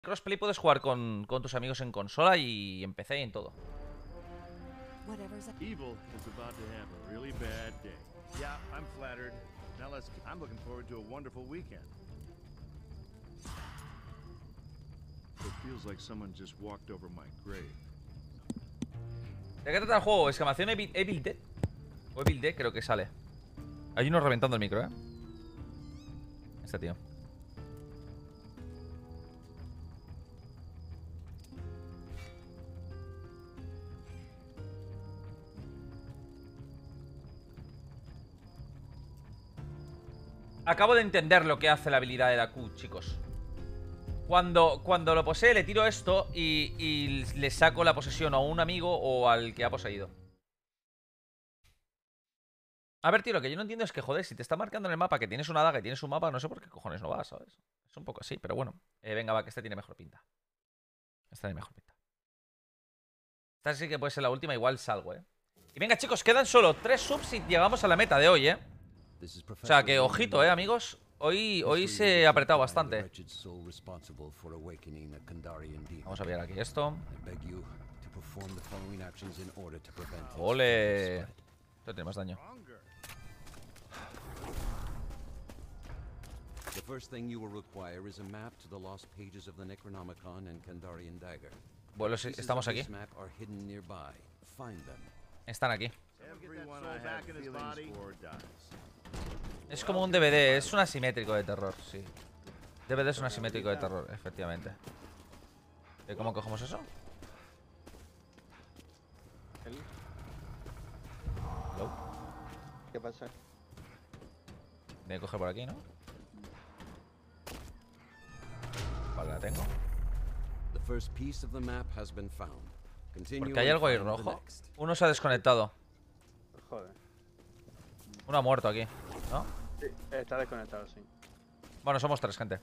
Crossplay puedes jugar con tus amigos en consola y en PC y en todo. Evil is about to have a really bad day. Yeah, I'm flattered. Now I'm looking forward to a wonderful weekend. It feels like someone just walked over my grave. ¿De qué trata el juego? Exclamación Evil Dead. O Evil Dead creo que sale. Hay uno reventando el micro, Este tío. Acabo de entender lo que hace la habilidad de la Q, chicos. Cuando lo posee, le tiro esto y le saco la posesión a un amigo o al que ha poseído. A ver, tío, lo que yo no entiendo es que, joder, si te está marcando en el mapa que tienes una daga y tienes un mapa, no sé por qué cojones no vas, ¿sabes? Es un poco así, pero bueno. Venga, va, que este tiene mejor pinta. Este tiene mejor pinta. Esta sí que puede ser la última, igual salgo, Y venga, chicos, quedan solo 3 subs y llegamos a la meta de hoy, O sea, que ojito, amigos. Hoy se ha apretado bastante. Vamos a ver aquí esto. ¡Ole! Esto tiene más daño. Bueno, estamos aquí. Están aquí. Es como un DVD, es un asimétrico de terror, sí. DVD es un asimétrico de terror, efectivamente. ¿Cómo cogemos eso? Hello. ¿Qué pasa? Voy a coger por aquí, ¿no? Vale, la tengo. Porque hay algo ahí rojo. Uno se ha desconectado. Joder. Uno ha muerto aquí, ¿no? Sí, está desconectado, sí. Bueno, somos 3, gente.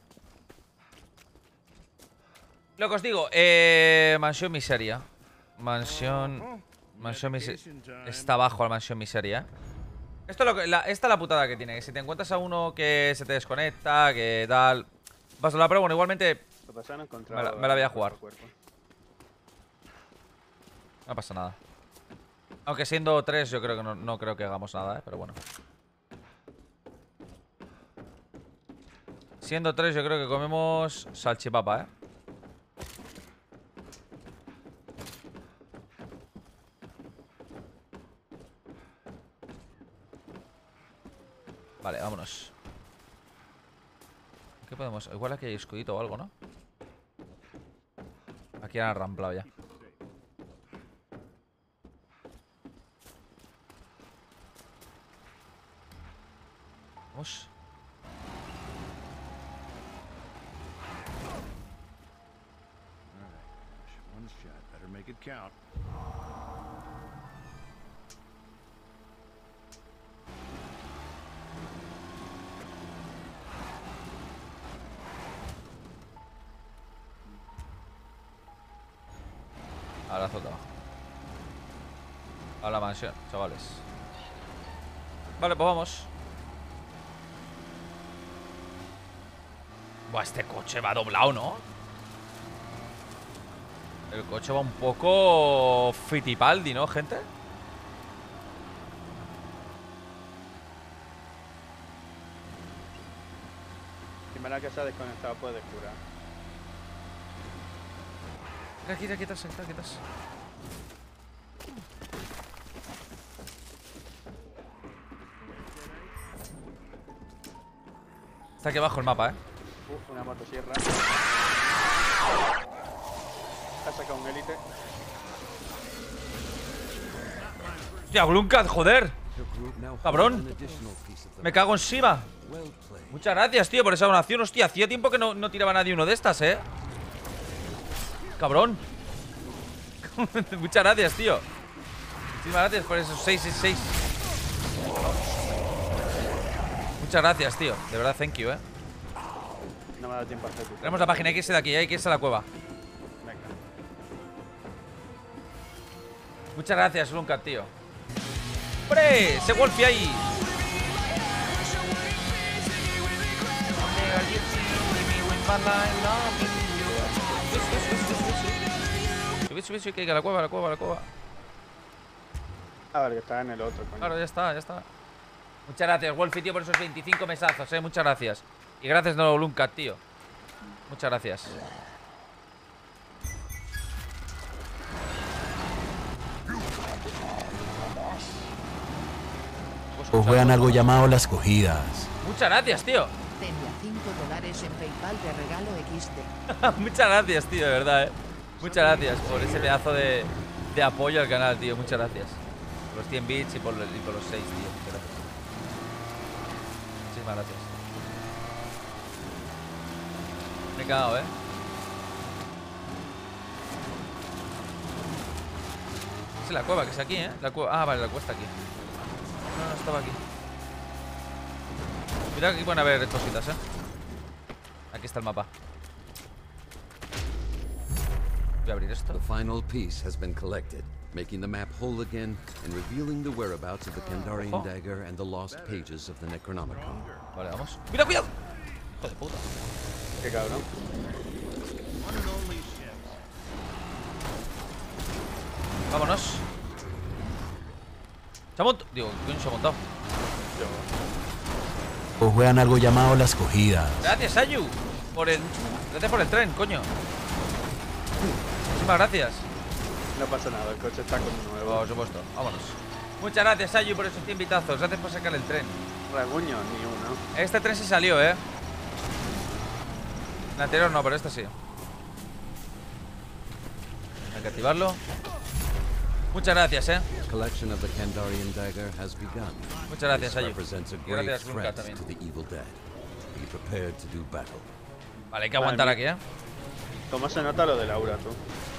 Lo que os digo, Mansión Miseria. Mansión Miseria. Está abajo la Mansión Miseria. Esta es la putada que tiene. Que si te encuentras a uno que se te desconecta, que tal. Pásala, pero bueno, igualmente me la voy a jugar. No pasa nada. Aunque siendo 3 yo creo que no creo que hagamos nada, pero bueno. Siendo 3 yo creo que comemos salchipapa, Vale, vámonos. ¿Qué podemos? Igual aquí hay escudito o algo, ¿no? Aquí han arramplado ya. Vamos. A la azota abajo. A la mansión, chavales. Vale, pues vamos. Buah, este coche va doblado, ¿no? El coche va un poco Fittipaldi, ¿no, gente? Primera que se ha desconectado puedes curar. Aquí, quitas. Está aquí abajo el mapa, Una motosierra. Ha sacado un élite. ¡Hostia, Glunkat, joder! ¡Cabrón! Me cago encima. Muchas gracias, tío, por esa donación. Hostia, hacía tiempo que no tiraba nadie uno de estas, Cabrón. Muchas gracias, tío. Muchísimas gracias por esos 666. Muchas gracias, tío. De verdad, thank you, No me ha dado tiempo a hacer. Tenemos la página, hay que irse de aquí, hay que irse a la cueva. Venga. Muchas gracias, Glunkat, tío. ¡Hombre! ¡Ese Wolfie ahí! my line, loving you. sube, que la cueva, la cueva, la cueva. A ver, que está en el otro, coño. Claro, ya está, ya está. Muchas gracias, Wolfie, tío, por esos 25 mesazos, muchas gracias. Y gracias, no Luncat, tío. Muchas gracias. O juegan algo llamado Las Cogidas. Muchas gracias, tío. Tenía $5 en PayPal de regalo XD. Muchas gracias, tío, de verdad, Muchas gracias por ese pedazo de apoyo al canal, tío. Muchas gracias. Por los 100 bits y por los 6, tío. Muchas gracias. Muchísimas gracias. Me he cagado, Es la cueva, que es aquí, La cueva. Ah, vale, la cueva está aquí. No, estaba aquí. Cuidado que aquí pueden haber cositas, Aquí está el mapa. Voy a abrir esto. The final piece has been collected, making the map whole again and revealing the whereabouts of the Kandarian Ojo. dagger and the lost pages of the Necronomicon. Vale, vamos. ¡Cuidado, cuidado! Hijo de puta. Qué cabrón. One and only ships. Vámonos. Se ha montado. Digo, coño, se ha montado. O juegan algo llamado Las Cogidas. Gracias, Ayu. Gracias por el tren, coño. Muchísimas gracias. No pasa nada, el coche está con nuevo. Por supuesto, vámonos. Muchas gracias, Ayu, por esos 100 vitazos. Gracias por sacar el tren. Raguño, ni uno. Este tren sí salió, El anterior no, pero este sí. Hay que activarlo. Muchas gracias, Collection of the Kandarian dagger has begun. Muchas gracias, This Ayu. represents a Y great gracias, Lunka, threat también. to the evil dead. Be prepared to do battle. Vale, hay que aguantar aquí, ¿Cómo se nota lo de Laura, tú?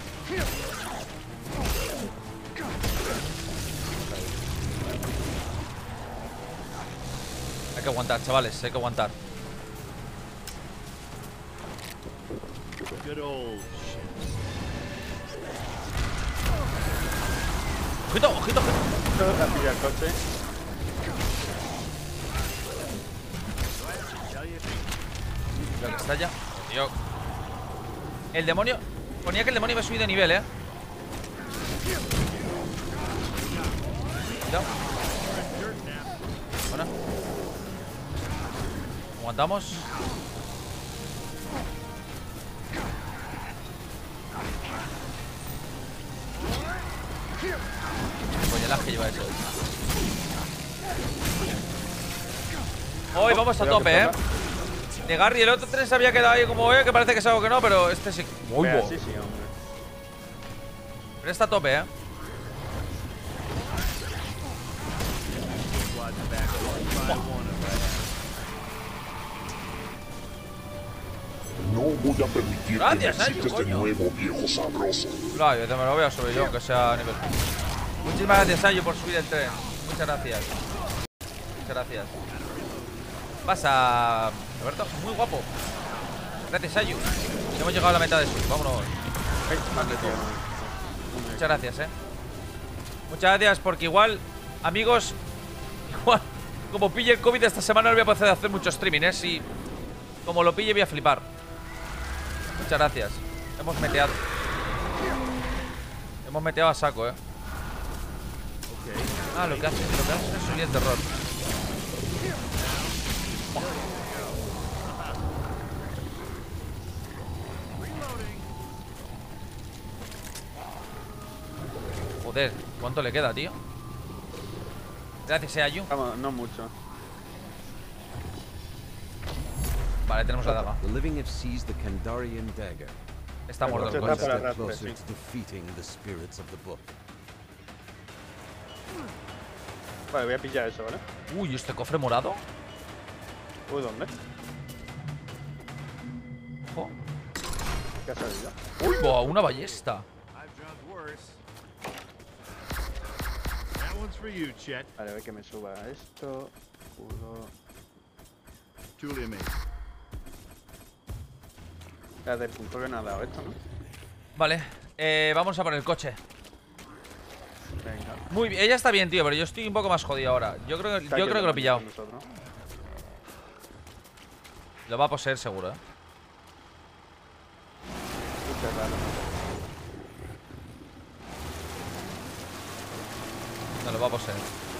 Hay que aguantar, chavales, hay que aguantar. Good old ship. Ojito, ojito, ojito. La pilla el coche. Creo que está ya. Tío. El demonio. Ponía que el demonio iba a subir de nivel, Cuidado. Bueno. Aguantamos. Coñelaje que lleva eso. Hoy vamos a Cuidado que tope, toca. De Garry, el otro tren se había quedado ahí como que parece que es algo que no, pero este sí. Uy, Vea, bo. sí, sí, hombre. Pero está a tope, Squad's back one by one of that. No voy a permitir Gracias, que me Ayu, excites de coño. nuevo, viejo sabroso. Claro, yo te me lo voy a subir yo, aunque sea a nivel. Muchísimas gracias, Ayu, por subir el tren. Muchas gracias. Muchas gracias. Pasa, Roberto, muy guapo. Gracias, Ayu. Hemos llegado a la mitad de su. Vámonos. Ay, vale, tío. Muchas gracias, Muchas gracias, porque igual, amigos, igual, como pille el COVID esta semana no voy a poder hacer mucho streaming, Si como lo pille voy a flipar. Muchas gracias. Hemos meteado. Hemos meteado a saco, Ah, lo que hace es subir el terror. Joder, ¿cuánto le queda, tío? Gracias, Ayu. Vamos, no mucho. Vale, tenemos la daga. The living have seized the Kandarian dagger. Está muerto el Está coche. para Step arrastre, closer sí. to defeating the spirits of the book. Vale, voy a pillar eso, ¿vale? Uy, ¿este cofre morado? Uy, ¿dónde? Ojo. ¿Qué ha salido? Uy, boa, una ballesta. I've drowned worse. That one's for you, Chet. Vale, a ver que me suba esto. Escudo. Truly amazing. Desde el punto que me ha dado esto, ¿no? Vale, vamos a por el coche. Venga. Muy bien, ella está bien, tío, pero yo estoy un poco más jodido ahora. Yo creo que lo he pillado. Nosotros. Lo va a poseer seguro, Uy, qué raro. Se lo va a poseer.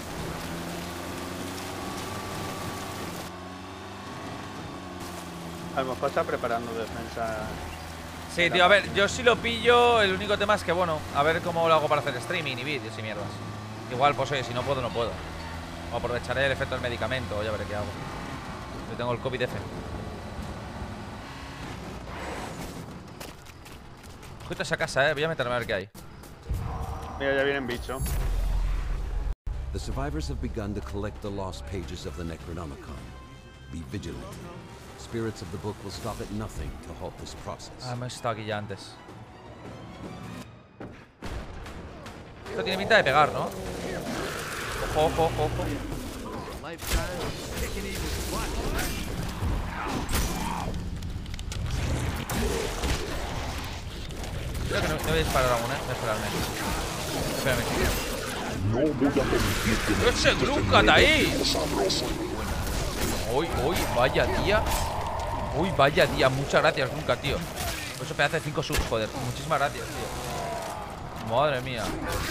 A lo mejor está preparando defensa. Sí, tío, a ver, yo sí lo pillo. El único tema es que, bueno, a ver cómo lo hago para hacer streaming y vídeos y mierdas. Igual, pues oye, si no puedo, no puedo. O aprovecharé el efecto del medicamento, o ya veré qué hago. Yo tengo el COVID-F. Ojito a esa casa, voy a meterme a ver qué hay. Mira, ya vienen bichos. The survivors have begun to collect the lost pages of the Necronomicon. Be vigilant. Spirits of the book will stop at nothing to halt this process. Ah, me he estado aquí ya antes. Esto tiene pinta de pegar, ¿no? Ojo, ojo, ojo, ojo. Creo que no voy a disparar aún, voy a esperarme. Espérame. No voy a permitir que ¡Ese Grunkat ahí! sabroso. Uy, uy, vaya tía. Uy, vaya tía. Muchas gracias, Grunkat, tío. Por eso pedazo de 5 subs, joder. Muchísimas gracias, tío. Madre mía.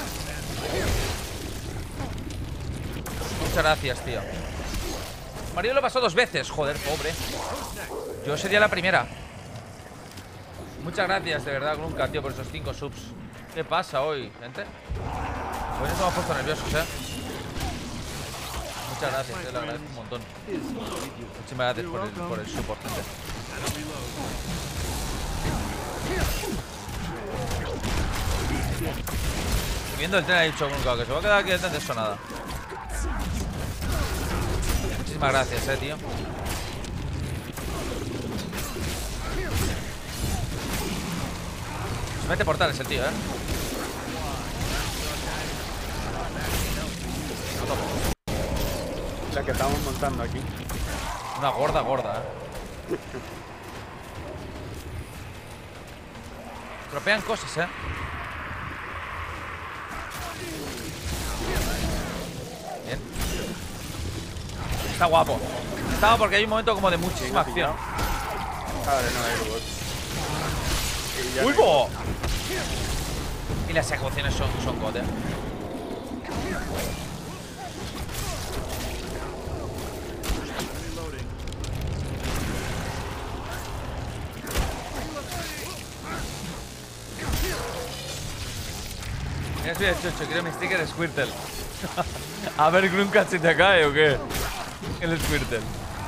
Muchas gracias, tío. Mario lo pasó 2 veces, joder, pobre. Yo sería la primera. Muchas gracias, de verdad, Grunkat, tío, por esos 5 subs. ¿Qué pasa hoy, gente? Hoy nos hemos puesto nerviosos, Muchas gracias, te lo agradezco un montón. Muchísimas gracias por el support, gente. Subiendo el tren ha dicho Grunkat que se va a quedar aquí antes de eso nada. Muchísimas gracias, tío. Se mete portales el tío, La que estamos montando aquí. Una gorda, gorda, Tropean cosas, Bien. Está guapo. Está porque hay un momento como de muchísima acción. Vale, no hay robot. Y ya ¡Uy, no hay- bo! Y las ejecuciones son god, Mira, soy el chocho, quiero mi sticker de Squirtle. A ver, Grunkat, si te cae o qué. El Squirtle.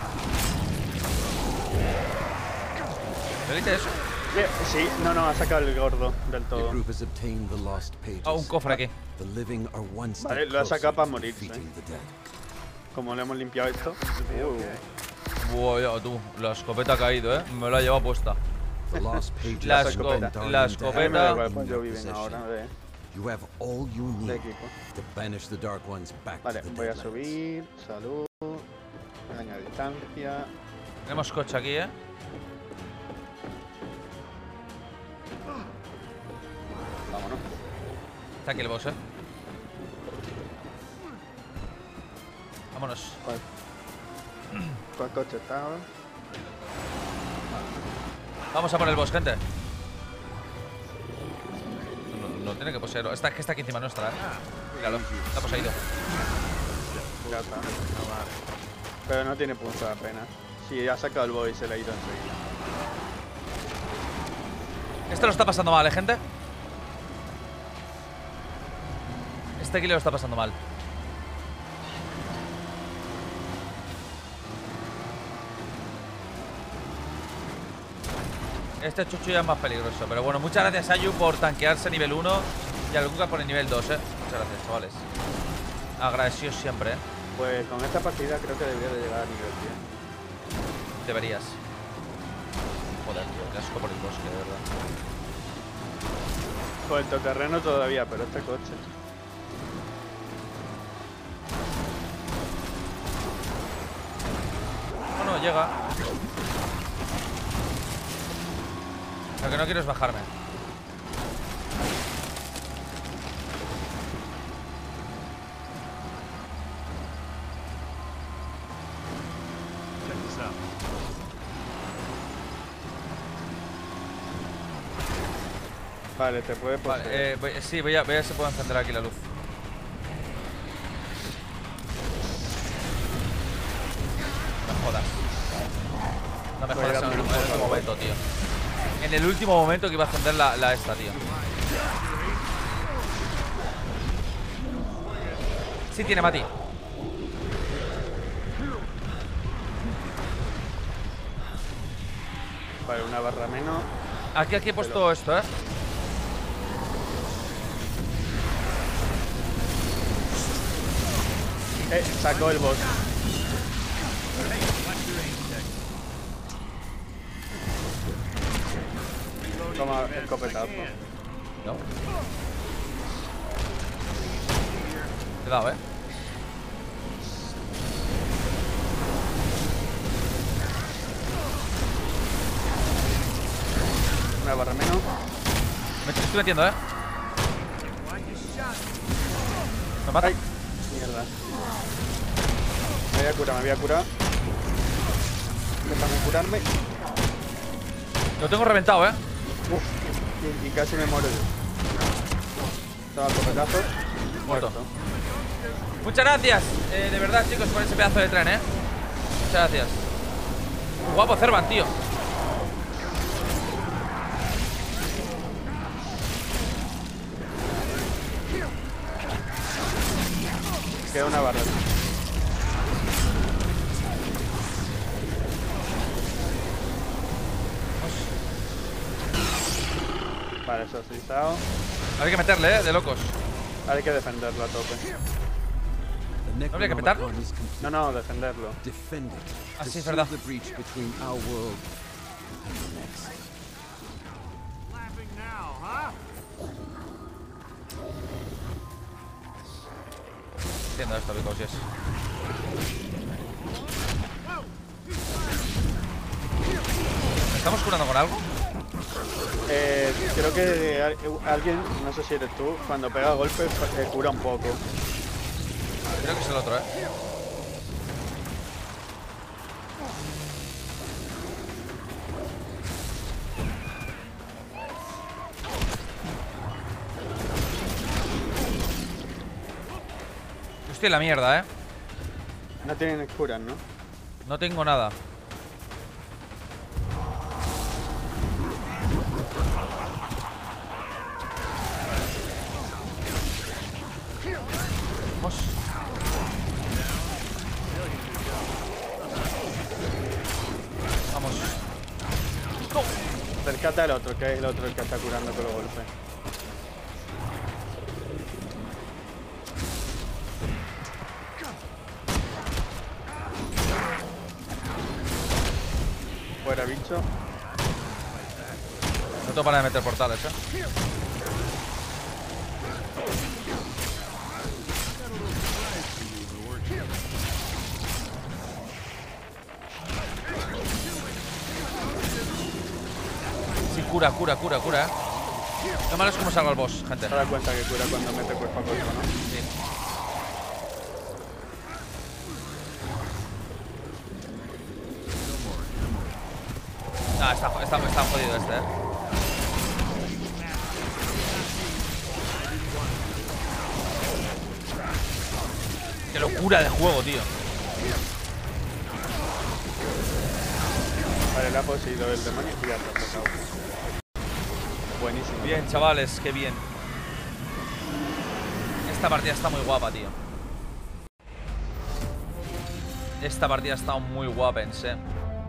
¿Te dice eso? Sí, no, ha sacado el gordo del Your todo. group has obtained the lost pages. Ah, un cofre aquí. The living are one step Vale, lo ha sacado closer para to morirse. defeating the dead. Como le hemos limpiado esto. Buah, ya, tú. La escopeta ha caído, Me la he llevado puesta. The lost pages La are escopeta. undying La to escopeta. A mí me da have igual, in pues yo your viven possession. ahora de You have all you need equipo. to banish the dark ones back Vale, to the voy a Deadlands. subir. Salud. Añadir distancia. Tenemos coche aquí, Vámonos. Está aquí el boss, Vámonos. ¿Cuál coche está ahora? Vamos a por el boss, gente. No tiene que poseerlo. Esta que está aquí encima nuestra, Míralo, está poseído. Ya está. Pero no tiene punto apenas. Sí, ha sacado el boy y se le ha ido enseguida. Este lo está pasando mal, gente. Este aquí lo está pasando mal. Este chucho ya es más peligroso. Pero bueno, muchas gracias a Ayu por tanquearse nivel 1 y a Grunkat por el nivel 2, Muchas gracias, chavales. Agradecidos siempre, Pues con esta partida creo que debería de llegar a nivel 10. Deberías. Joder, tío, qué asco por el bosque, de verdad. Pues el todoterreno todavía, pero este coche. No, no, llega. Lo que no quiero es bajarme. Check this out. Vale, te puede poseer. Vale, sí, voy a ver si puedo encender aquí la luz. Jodas. No me Voy a jodas en darme el un poco último al momento, tío. En el último momento que iba a encender la esta, tío. Sí tiene, Mati. Vale, una barra menos. Aquí he puesto esto, ¿eh? Sacó el boss. Toma el escopetazo. No. Te he dado, ¿eh? Una barra menos. Me estoy metiendo, ¿eh? Me mata. Ay, mierda. Me voy a curar, me voy a curar. Déjame curarme. Lo tengo reventado, ¿eh? Uf, y casi me muero yo. Toma el escopetazo. Muerto. Muchas gracias, de verdad, chicos, por ese pedazo de tren, ¿eh? Muchas gracias. Muy guapo, Cervan, tío. Queda una barra. Vale, eso ha utilizado. Hay que meterle, ¿eh? De locos. Ahora hay que defenderlo a tope. The ¿No habría que petarlo? Necronomicon is complete. No, defenderlo. Defend it. Ah, to sí, es seal verdad. the breach between our world and the next. Laughing now, huh? Entiendo esto, because yes. ¿Me estamos curando con algo? Creo que alguien, no sé si eres tú, cuando pega golpes cura un poco. Creo que es el otro, ¿eh? Estoy en la mierda, ¿eh? No tienen curas, ¿no? No tengo nada. Vamos. Vamos. No. Acércate al otro, que es el otro el que está curando con los golpes. Fuera, bicho. No tengo para de meter portales, ¿eh? Sí, cura, ¿eh? Lo malo es cómo salga el boss, gente. Se da cuenta que cura cuando mete cuerpo a cuerpo, ¿no? Sí. Ah, está jodido este, ¿eh? Qué locura de juego, tío. Vale, le ha poseído el demonio y ya está sacado. Buenísimo. Bien, chavales, qué bien. Esta partida está muy guapa, tío. Esta partida está muy guapa, en serio.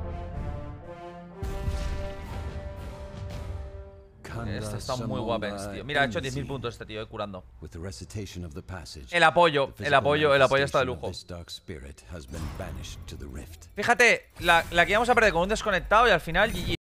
Esta está muy guapa, tío. Mira, ha hecho 10.000 puntos este tío, curando. With the recitation of the passage, El apoyo está de manifestation lujo. of this dark spirit has been banished to the rift. Fíjate, la que íbamos a perder con un desconectado y al final GG.